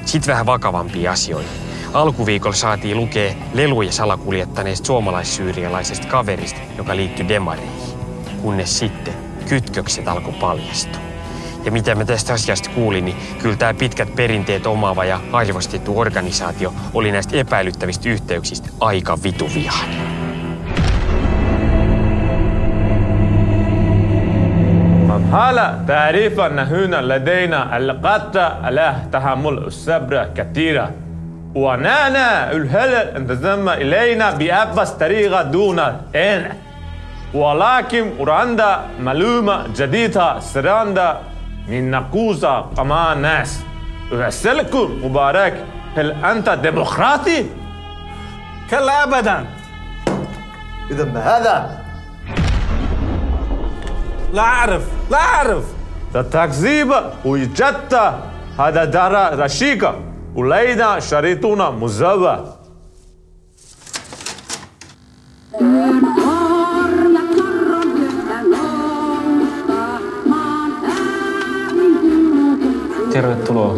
Sitten vähän vakavampia asioita. Alkuviikolla saatiin lukea leluja salakuljettaneesta suomalais-syyrialaisesta kaverista, joka liittyi demareihin. Kunnes sitten kytkökset alkoi paljastua. Ja mitä mä tästä asiasta kuulin, niin kyllä tämä pitkät perinteet omaava ja arvostettu organisaatio oli näistä epäilyttävistä yhteyksistä aika vituvihainen. هلا تعريف أن هنا لدينا القدرة على تحمل الصبر كثيرا ونحن الهلال انتظم إلينا بأبسط طريقة دون أن ولكن عند معلومة جديدة سرندا من نقوصة كما ناس أرسلكم مبارك هل أنت ديمقراطي؟ كلا أبدا. إذا ما هذا؟ لا أعرف. التكذيب وجدت هذا دار رشيقة ولينا شريطنا مزوى. Tervetuloa.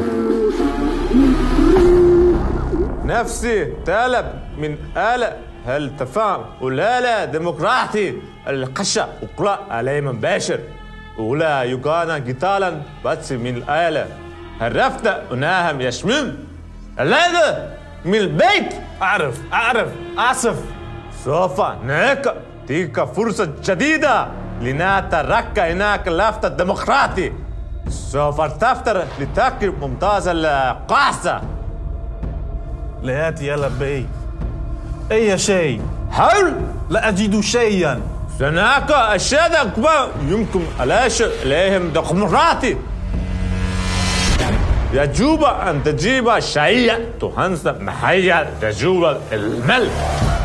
نفسي طالب من آلة هل تفهم ولا ديمقراطي القشة وقراء عليه مباشر ولا يقانا قتالا بس من الآلة عرفت أنهم يشمم هذا من البيت. أعرف آسف. سوف نعطيك فرصة جديدة لنترك هناك لفت ديمقراطي سوف تفتر لتكرم ممتاز القاصة. لا يا لبي أي شيء. حول لا أجد شيئا. هناك أشياء كبار يمكن الأشياء إليهم ديمقراطي يجب أن تجيب شيء تهنس محيا رجول الملك.